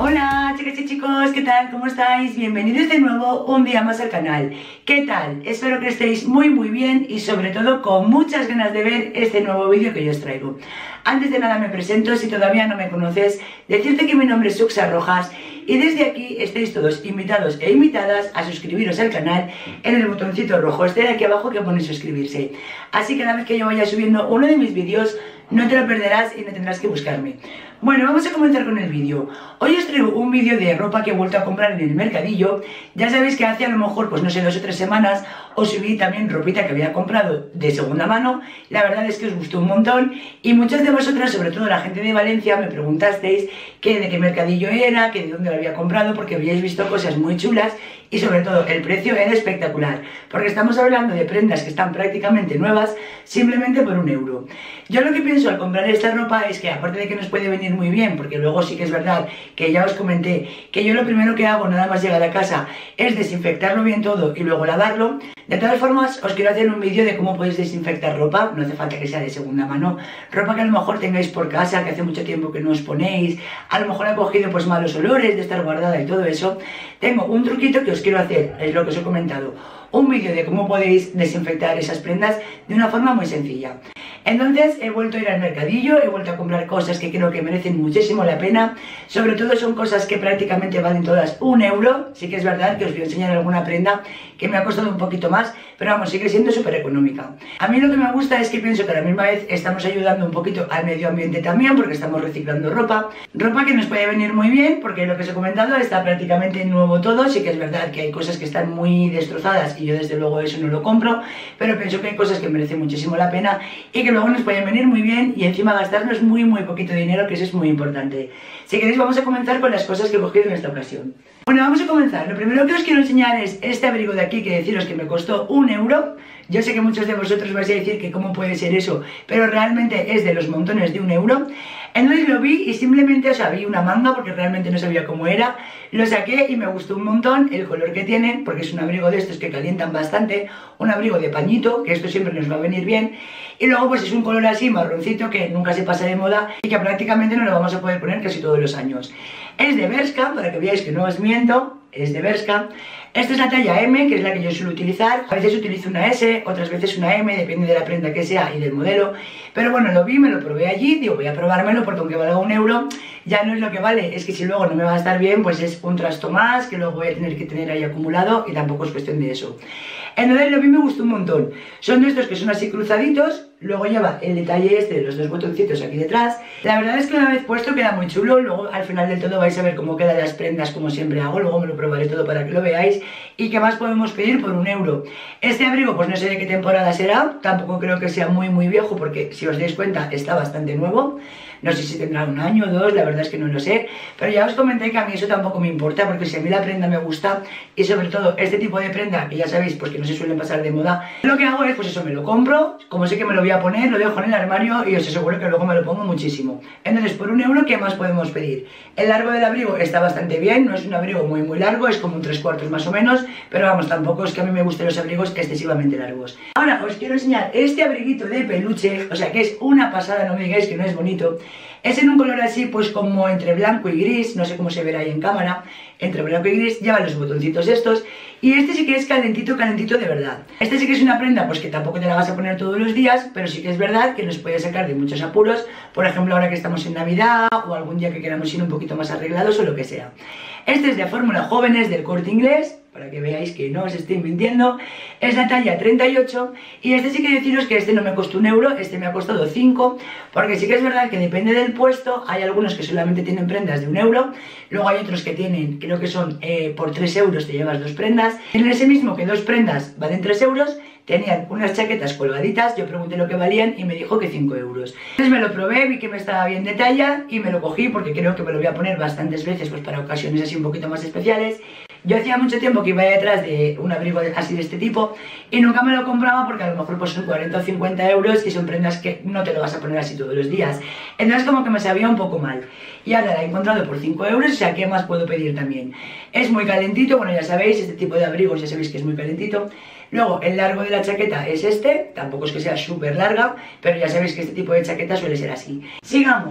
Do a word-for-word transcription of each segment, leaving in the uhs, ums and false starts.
Hola chicas y chicos, ¿qué tal? ¿Cómo estáis? Bienvenidos de nuevo un día más al canal. ¿Qué tal? Espero que estéis muy muy bien y sobre todo con muchas ganas de ver este nuevo vídeo que yo os traigo. Antes de nada me presento, si todavía no me conoces, decirte que mi nombre es Suxa Rojas y desde aquí estáis todos invitados e invitadas a suscribiros al canal en el botoncito rojo este de aquí abajo que pone suscribirse. Así que cada vez que yo vaya subiendo uno de mis vídeos no te lo perderás y no tendrás que buscarme. Bueno, vamos a comenzar con el vídeo. Hoy os traigo un vídeo de ropa que he vuelto a comprar en el mercadillo. Ya sabéis que hace a lo mejor, pues no sé, dos o tres semanas os subí también ropita que había comprado de segunda mano. La verdad es que os gustó un montón y muchas de vosotras, sobre todo la gente de Valencia, me preguntasteis que de qué mercadillo era, que de dónde lo había comprado, porque habíais visto cosas muy chulas y sobre todo el precio era espectacular, porque estamos hablando de prendas que están prácticamente nuevas simplemente por un euro. Yo lo que pienso al comprar esta ropa es que, aparte de que nos puede venir muy bien, porque luego sí que es verdad que ya os comenté que yo lo primero que hago nada más llegar a casa es desinfectarlo bien todo y luego lavarlo. De todas formas, os quiero hacer un vídeo de cómo podéis desinfectar ropa, no hace falta que sea de segunda mano, ropa que a lo mejor tengáis por casa, que hace mucho tiempo que no os ponéis, a lo mejor ha cogido pues malos olores de estar guardada y todo eso. Tengo un truquito que os quiero hacer, es lo que os he comentado, un vídeo de cómo podéis desinfectar esas prendas de una forma muy sencilla. Entonces he vuelto a ir al mercadillo, he vuelto a comprar cosas que creo que merecen muchísimo la pena. Sobre todo son cosas que prácticamente valen todas un euro. Sí que es verdad que os voy a enseñar alguna prenda que me ha costado un poquito más, pero vamos, sigue siendo súper económica. A mí lo que me gusta es que pienso que a la misma vez estamos ayudando un poquito al medio ambiente también, porque estamos reciclando ropa. Ropa que nos puede venir muy bien, porque lo que os he comentado está prácticamente nuevo todo. Sí que es verdad que hay cosas que están muy destrozadas y yo desde luego eso no lo compro, pero pienso que hay cosas que merecen muchísimo la pena y que luego nos pueden venir muy bien y encima gastarnos muy muy poquito dinero, que eso es muy importante. Si queréis vamos a comenzar con las cosas que he cogido en esta ocasión. Bueno, vamos a comenzar. Lo primero que os quiero enseñar es este abrigo de aquí, que deciros que me costó un euro. Yo sé que muchos de vosotros vais a decir que cómo puede ser eso, pero realmente es de los montones de un euro. Entonces lo vi y simplemente, o sea, vi una manga porque realmente no sabía cómo era. Lo saqué y me gustó un montón el color que tiene, porque es un abrigo de estos que calientan bastante, un abrigo de pañito, que esto siempre nos va a venir bien. Y luego pues es un color así marroncito que nunca se pasa de moda y que prácticamente no lo vamos a poder poner casi todos los años. Es de Bershka, para que veáis que no os miento, es de Bershka. Esta es la talla eme, que es la que yo suelo utilizar. A veces utilizo una ese, otras veces una eme, depende de la prenda que sea y del modelo. Pero bueno, lo vi, me lo probé allí, digo voy a probármelo porque aunque valga un euro, ya no es lo que vale. Es que si luego no me va a estar bien, pues es un trasto más que luego voy a tener que tener ahí acumulado y tampoco es cuestión de eso. Entonces lo vi, me gustó un montón. Son de estos que son así cruzaditos, luego lleva el detalle este de los dos botoncitos aquí detrás. La verdad es que una vez puesto queda muy chulo, luego al final del todo vais a ver cómo quedan las prendas como siempre hago, luego me lo probaré todo para que lo veáis. ¿Y qué más podemos pedir por un euro? Este abrigo pues no sé de qué temporada será, tampoco creo que sea muy muy viejo porque si os dais cuenta está bastante nuevo. No sé si tendrá un año o dos, la verdad es que no lo sé, pero ya os comenté que a mí eso tampoco me importa, porque si a mí la prenda me gusta y sobre todo este tipo de prenda, que ya sabéis pues que no se suelen pasar de moda, lo que hago es pues eso, me lo compro, como sé que me lo voy a poner, lo dejo en el armario y os aseguro que luego me lo pongo muchísimo. Entonces por un euro, ¿qué más podemos pedir? El largo del abrigo está bastante bien, no es un abrigo muy muy largo, es como un tres cuartos más o menos, pero vamos, tampoco es que a mí me gusten los abrigos excesivamente largos. Ahora os quiero enseñar este abriguito de peluche, o sea que es una pasada, no me digáis que no es bonito. Es en un color así pues como entre blanco y gris, no sé cómo se verá ahí en cámara, entre blanco y gris, lleva los botoncitos estos y este sí que es calentito, calentito de verdad. Este sí que es una prenda pues que tampoco te la vas a poner todos los días, pero sí que es verdad que nos puede sacar de muchos apuros, por ejemplo ahora que estamos en Navidad o algún día que queramos ir un poquito más arreglados o lo que sea. Este es de Fórmula Jóvenes del Corte Inglés, para que veáis que no os estoy mintiendo, es la talla treinta y ocho y este sí que deciros que este no me costó un euro, este me ha costado cinco, porque sí que es verdad que depende del puesto, hay algunos que solamente tienen prendas de un euro, luego hay otros que tienen, creo que son eh, por tres euros te llevas dos prendas, en ese mismo que dos prendas valen tres euros, tenían unas chaquetas colgaditas, yo pregunté lo que valían y me dijo que cinco euros. Entonces me lo probé, vi que me estaba bien de talla y me lo cogí porque creo que me lo voy a poner bastantes veces pues para ocasiones así un poquito más especiales. Yo hacía mucho tiempo que iba detrás de un abrigo así de este tipo y nunca me lo compraba porque a lo mejor pues son cuarenta o cincuenta euros y son prendas que no te lo vas a poner así todos los días. Entonces como que me sabía un poco mal. Y ahora la he encontrado por cinco euros, o sea, ¿qué más puedo pedir también? Es muy calentito, bueno ya sabéis, este tipo de abrigos ya sabéis que es muy calentito. Luego el largo de la chaqueta es este, tampoco es que sea súper larga, pero ya sabéis que este tipo de chaqueta suele ser así. Sigamos.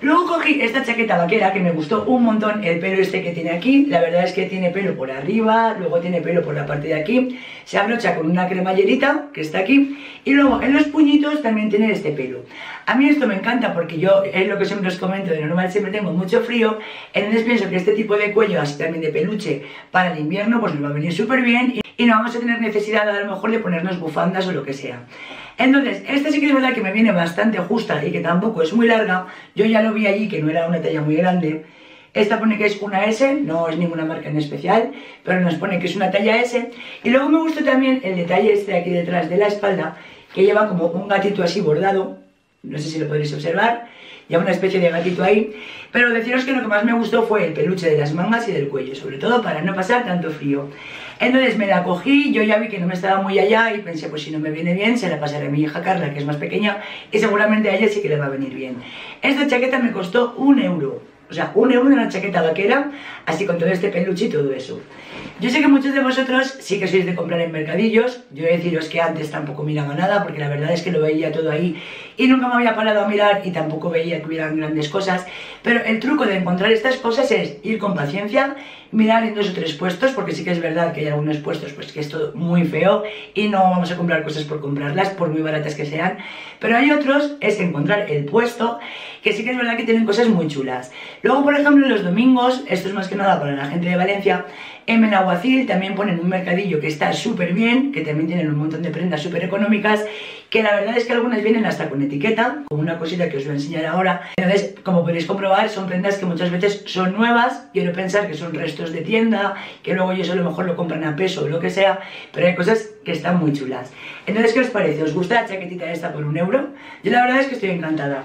Luego cogí esta chaqueta vaquera que me gustó un montón, el pelo este que tiene aquí. La verdad es que tiene pelo por arriba, luego tiene pelo por la parte de aquí. Se abrocha con una cremallerita que está aquí. Y luego en los puñitos también tiene este pelo. A mí esto me encanta porque yo, es lo que siempre os comento, de normal siempre tengo mucho frío. Entonces pienso que este tipo de cuello, así también de peluche, para el invierno, pues nos va a venir súper bien. Y no vamos a tener necesidad a lo mejor de ponernos bufandas o lo que sea. Entonces, esta sí que es verdad que me viene bastante justa y que tampoco es muy larga. Yo ya lo vi allí que no era una talla muy grande. Esta pone que es una ese, no es ninguna marca en especial, pero nos pone que es una talla ese. Y luego me gustó también el detalle este de aquí detrás de la espalda, que lleva como un gatito así bordado. No sé si lo podréis observar. Lleva una especie de gatito ahí. Pero deciros que lo que más me gustó fue el peluche de las mangas y del cuello, sobre todo para no pasar tanto frío. Entonces me la cogí, yo ya vi que no me estaba muy allá y pensé, pues si no me viene bien, se la pasaré a mi hija Carla, que es más pequeña, y seguramente a ella sí que le va a venir bien. Esta chaqueta me costó un euro, o sea, un euro de una chaqueta vaquera, así con todo este peluche y todo eso. Yo sé que muchos de vosotros sí que sois de comprar en mercadillos. Yo he de deciros que antes tampoco miraba nada, porque la verdad es que lo veía todo ahí y nunca me había parado a mirar y tampoco veía que hubieran grandes cosas. Pero el truco de encontrar estas cosas es ir con paciencia, mirar en dos o tres puestos, porque sí que es verdad que hay algunos puestos pues que es todo muy feo y no vamos a comprar cosas por comprarlas, por muy baratas que sean. Pero hay otros, es encontrar el puesto, que sí que es verdad que tienen cosas muy chulas. Luego, por ejemplo, los domingos, esto es más que nada para la gente de Valencia, en Benaguacil también ponen un mercadillo que está súper bien, que también tienen un montón de prendas súper económicas, que la verdad es que algunas vienen hasta con etiqueta, como una cosita que os voy a enseñar ahora. Entonces, como podéis comprobar, son prendas que muchas veces son nuevas. Quiero pensar que son restos de tienda, que luego ellos a lo mejor lo compran a peso o lo que sea, pero hay cosas que están muy chulas. Entonces, ¿qué os parece? ¿Os gusta la chaquetita esta por un euro? Yo la verdad es que estoy encantada.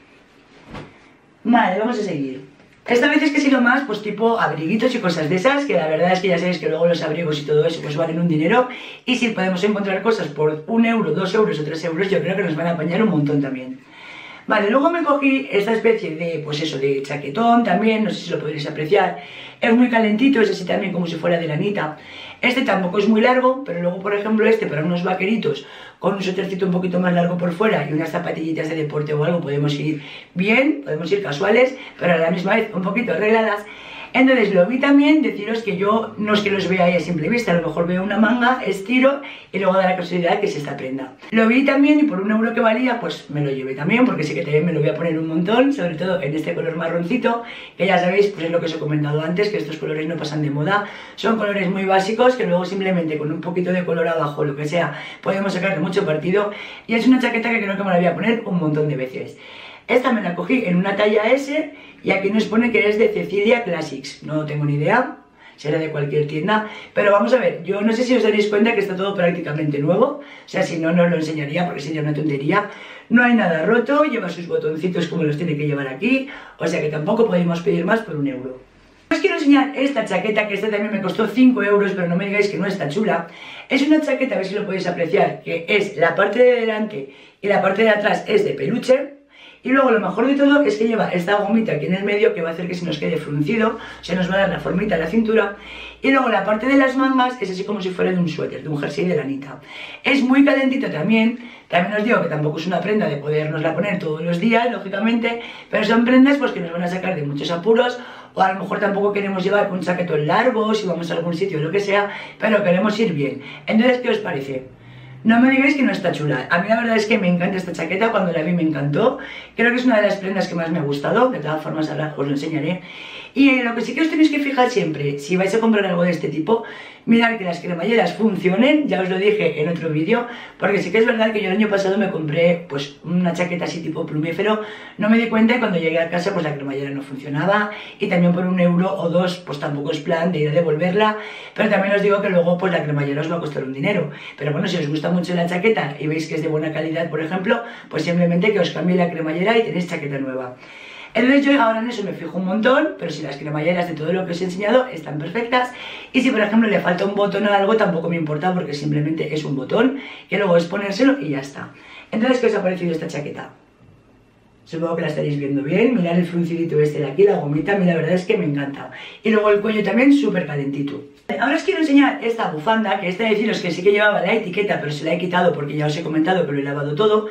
Vale, vamos a seguir. Esta vez es que he sido más, pues tipo abriguitos y cosas de esas, que la verdad es que ya sabéis que luego los abrigos y todo eso pues valen un dinero. Y si podemos encontrar cosas por un euro, dos euros o tres euros, yo creo que nos van a apañar un montón también. Vale, luego me cogí esta especie de, pues eso, de chaquetón también, no sé si lo podréis apreciar. Es muy calentito, es así también como si fuera de lanita. Este tampoco es muy largo, pero luego, por ejemplo, este para unos vaqueritos con un suétercito un poquito más largo por fuera y unas zapatillitas de deporte o algo, podemos ir bien, podemos ir casuales, pero a la misma vez un poquito arregladas. Entonces lo vi también, deciros que yo no es que los vea ahí a simple vista, a lo mejor veo una manga, estiro y luego da la casualidad que es esta prenda. Lo vi también y por un euro que valía, pues me lo llevé también, porque sé que también me lo voy a poner un montón, sobre todo en este color marroncito, que ya sabéis, pues es lo que os he comentado antes, que estos colores no pasan de moda, son colores muy básicos que luego simplemente con un poquito de color abajo, lo que sea, podemos sacarle mucho partido, y es una chaqueta que creo que me la voy a poner un montón de veces. Esta me la cogí en una talla ese y aquí nos pone que es de Cecilia Classics. No tengo ni idea, será de cualquier tienda. Pero vamos a ver, yo no sé si os daréis cuenta que está todo prácticamente nuevo. O sea, si no, no os lo enseñaría porque sería una tontería. No hay nada roto, lleva sus botoncitos como los tiene que llevar aquí. O sea que tampoco podemos pedir más por un euro. Os quiero enseñar esta chaqueta, que esta también me costó cinco euros, pero no me digáis que no está chula. Es una chaqueta, a ver si lo podéis apreciar, que es la parte de delante y la parte de atrás es de peluche. Y luego lo mejor de todo es que lleva esta gomita aquí en el medio que va a hacer que se nos quede fruncido, se nos va a dar la formita a la cintura. Y luego la parte de las mangas es así como si fuera de un suéter, de un jersey de lanita. Es muy calentito también, también os digo que tampoco es una prenda de podernosla poner todos los días, lógicamente, pero son prendas pues que nos van a sacar de muchos apuros, o a lo mejor tampoco queremos llevar un chaquetón largo si vamos a algún sitio o lo que sea, pero queremos ir bien. Entonces, ¿qué os parece? No me digáis que no está chula. A mí la verdad es que me encanta esta chaqueta, cuando la vi me encantó. Creo que es una de las prendas que más me ha gustado, de todas formas ahora os lo enseñaré. Y lo que sí que os tenéis que fijar siempre, si vais a comprar algo de este tipo, mirad que las cremalleras funcionen, ya os lo dije en otro vídeo, porque sí que es verdad que yo el año pasado me compré pues una chaqueta así tipo plumífero, no me di cuenta y cuando llegué a casa pues la cremallera no funcionaba y también por un euro o dos pues tampoco es plan de ir a devolverla, pero también os digo que luego pues la cremallera os va a costar un dinero, pero bueno, si os gusta mucho la chaqueta y veis que es de buena calidad, por ejemplo, pues simplemente que os cambie la cremallera y tenéis chaqueta nueva. Entonces yo ahora en eso me fijo un montón, pero si las cremalleras de todo lo que os he enseñado están perfectas y si por ejemplo le falta un botón o algo tampoco me importa porque simplemente es un botón que luego es ponérselo y ya está. Entonces, ¿qué os ha parecido esta chaqueta? Supongo que la estaréis viendo bien, mirad el fruncidito este de aquí, la gomita, a mí la verdad es que me encanta. Y luego el cuello también súper calentito. Ahora os quiero enseñar esta bufanda, que esta deciros que sí que llevaba la etiqueta, pero se la he quitado porque ya os he comentado que lo he lavado todo.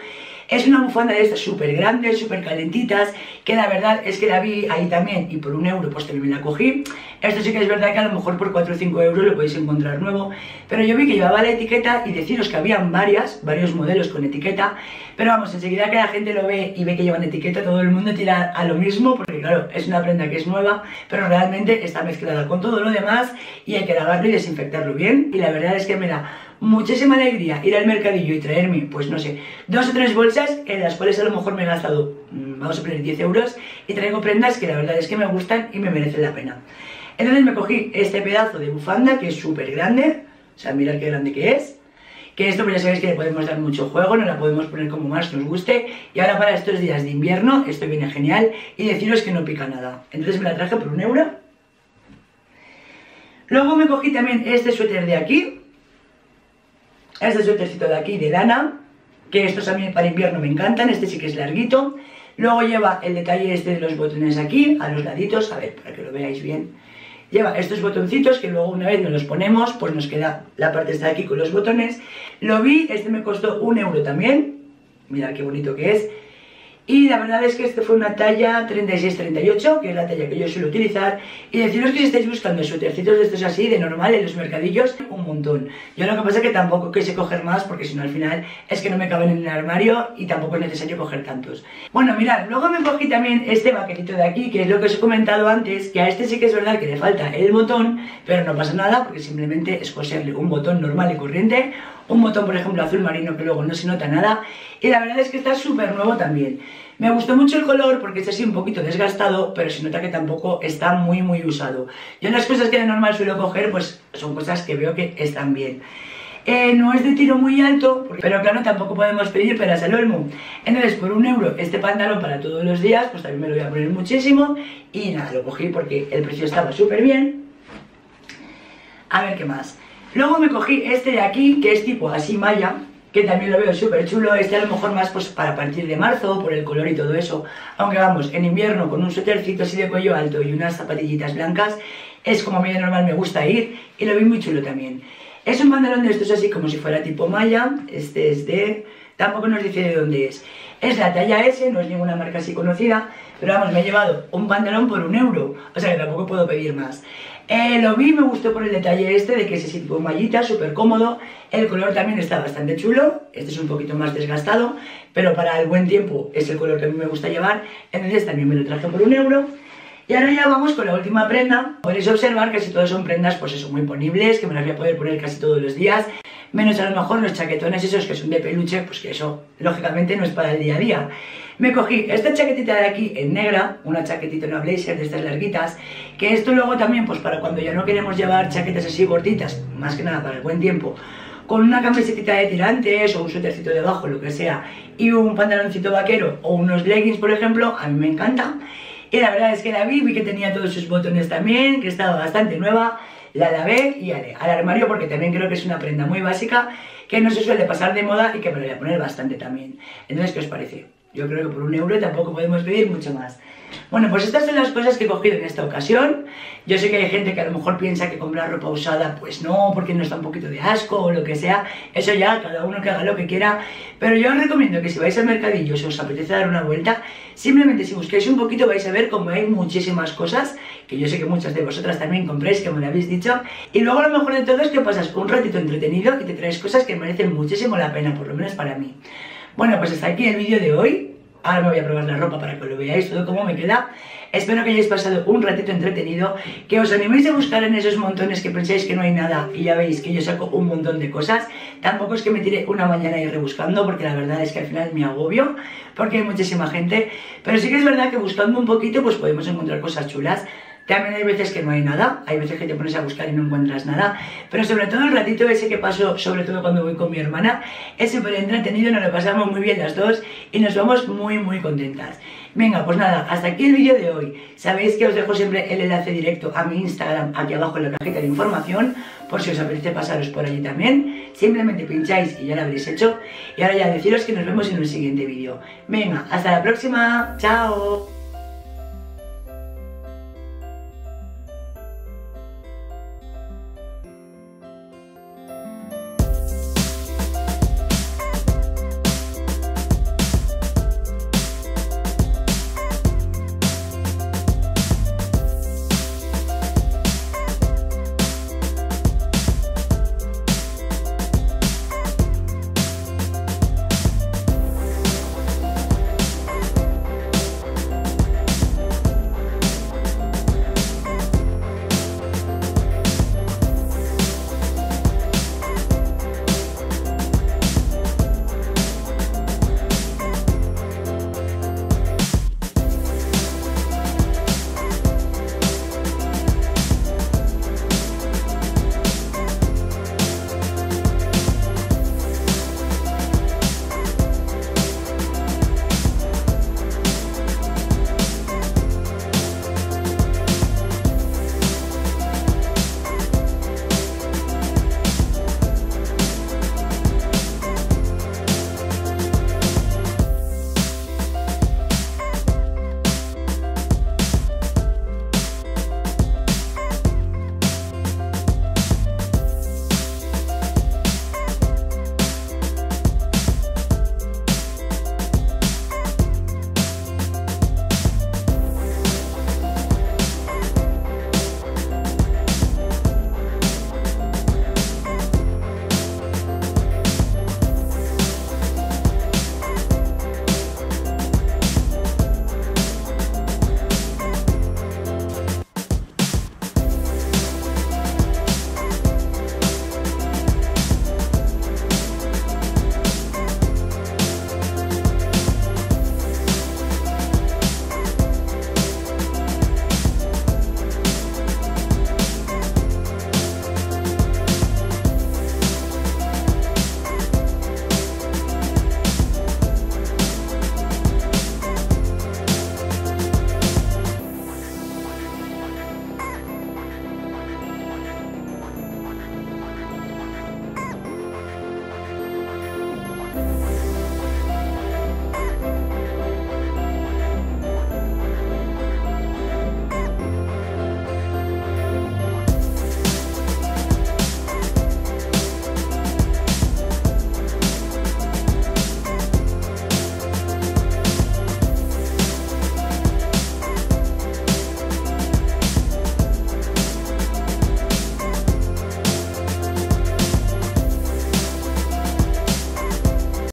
Es una bufanda de estas súper grandes, súper calentitas, que la verdad es que la vi ahí también y por un euro pues también me la cogí. Esto sí que es verdad que a lo mejor por cuatro o cinco euros lo podéis encontrar nuevo, pero yo vi que llevaba la etiqueta y deciros que habían varias, varios modelos con etiqueta, pero vamos, enseguida que la gente lo ve y ve que llevan etiqueta, todo el mundo tira a lo mismo, porque claro, es una prenda que es nueva, pero realmente está mezclada con todo lo demás y hay que lavarlo y desinfectarlo bien. Y la verdad es que me da muchísima alegría ir al mercadillo y traerme, pues no sé, dos o tres bolsas en las cuales a lo mejor me he gastado, vamos a poner diez euros, y traigo prendas que la verdad es que me gustan y me merecen la pena. Entonces me cogí este pedazo de bufanda que es súper grande, o sea, mirad qué grande que es, que esto pues ya sabéis que le podemos dar mucho juego, no la podemos poner como más nos guste, y ahora para estos días de invierno esto viene genial, y deciros que no pica nada. Entonces me la traje por un euro. Luego me cogí también este suéter de aquí, este suétercito de aquí de lana, que estos a mí para invierno me encantan, este sí que es larguito. Luego lleva el detalle este de los botones aquí, a los laditos, a ver, para que lo veáis bien. Lleva estos botoncitos que luego una vez nos los ponemos, pues nos queda la parte esta de aquí con los botones. Lo vi, este me costó un euro también, mirad qué bonito que es. Y la verdad es que este fue una talla treinta y seis treinta y ocho, que es la talla que yo suelo utilizar. Y deciros que si estáis buscando suétercitos de estos así, de normal, en los mercadillos, un montón. Yo lo que pasa es que tampoco quise coger más, porque si no al final es que no me caben en el armario y tampoco es necesario coger tantos. Bueno, mirad, luego me cogí también este vaquerito de aquí, que es lo que os he comentado antes, que a este sí que es verdad que le falta el botón, pero no pasa nada, porque simplemente es coserle un botón normal y corriente, un botón por ejemplo azul marino que luego no se nota nada, y la verdad es que está súper nuevo también. Me gustó mucho el color porque es así un poquito desgastado, pero se nota que tampoco está muy muy usado. Yo las cosas que de normal suelo coger pues son cosas que veo que están bien. Eh, no es de tiro muy alto, pero claro, tampoco podemos pedir peras al olmo. Entonces por un euro este pantalón para todos los días, pues también me lo voy a poner muchísimo. Y nada, lo cogí porque el precio estaba súper bien. A ver qué más. Luego me cogí este de aquí, que es tipo así malla, que también lo veo súper chulo. Este a lo mejor más pues para partir de marzo, por el color y todo eso. Aunque vamos, en invierno con un suétercito así de cuello alto y unas zapatillitas blancas, es como a mí de normal me gusta ir, y lo vi muy chulo también. Es un pantalón de estos así como si fuera tipo malla, este es de... tampoco nos dice de dónde es. Es la talla ese, no es ninguna marca así conocida, pero vamos, me he llevado un pantalón por un euro, o sea que tampoco puedo pedir más. Eh, lo vi, me gustó por el detalle este de que es así tipo mallita, súper cómodo. El color también está bastante chulo, este es un poquito más desgastado, pero para el buen tiempo es el color que a mí me gusta llevar, entonces también me lo traje por un euro. Y ahora ya vamos con la última prenda. Podéis observar que casi todas son prendas pues eso, muy ponibles, que me las voy a poder poner casi todos los días, menos a lo mejor los chaquetones esos que son de peluche, pues que eso lógicamente no es para el día a día. Me cogí esta chaquetita de aquí en negra, una chaquetita, una blazer de estas larguitas, que esto luego también pues para cuando ya no queremos llevar chaquetas así gorditas, más que nada para el buen tiempo, con una camisetita de tirantes o un suétercito debajo, lo que sea, y un pantaloncito vaquero o unos leggings por ejemplo, a mí me encanta. Y la verdad es que la vi, vi que tenía todos sus botones también, que estaba bastante nueva, la lavé y ale, al armario porque también creo que es una prenda muy básica, que no se suele pasar de moda y que me lo voy a poner bastante también. Entonces, ¿qué os parece? Yo creo que por un euro tampoco podemos pedir mucho más. Bueno, pues estas son las cosas que he cogido en esta ocasión. Yo sé que hay gente que a lo mejor piensa que comprar ropa usada, pues no, porque nos da un poquito de asco o lo que sea. Eso ya, cada uno que haga lo que quiera. Pero yo os recomiendo que si vais al mercadillo, si os apetece dar una vuelta, simplemente si busquáis un poquito vais a ver como hay muchísimas cosas, que yo sé que muchas de vosotras también compréis, que me lo habéis dicho. Y luego lo mejor de todo es que pasas un ratito entretenido y te traes cosas que merecen muchísimo la pena, por lo menos para mí. Bueno, pues hasta aquí el vídeo de hoy. Ahora me voy a probar la ropa para que lo veáis todo cómo me queda. Espero que hayáis pasado un ratito entretenido, que os animéis a buscar en esos montones que pensáis que no hay nada y ya veis que yo saco un montón de cosas. Tampoco es que me tire una mañana y rebuscando, porque la verdad es que al final me agobio, porque hay muchísima gente. Pero sí que es verdad que buscando un poquito pues podemos encontrar cosas chulas. También hay veces que no hay nada, hay veces que te pones a buscar y no encuentras nada, pero sobre todo el ratito ese que paso, sobre todo cuando voy con mi hermana, es súper entretenido, nos lo pasamos muy bien las dos y nos vamos muy muy contentas. Venga, pues nada, hasta aquí el vídeo de hoy. Sabéis que os dejo siempre el enlace directo a mi Instagram aquí abajo en la cajita de información, por si os apetece pasaros por allí también. Simplemente pincháis y ya lo habréis hecho. Y ahora ya deciros que nos vemos en un siguiente vídeo. Venga, hasta la próxima, chao.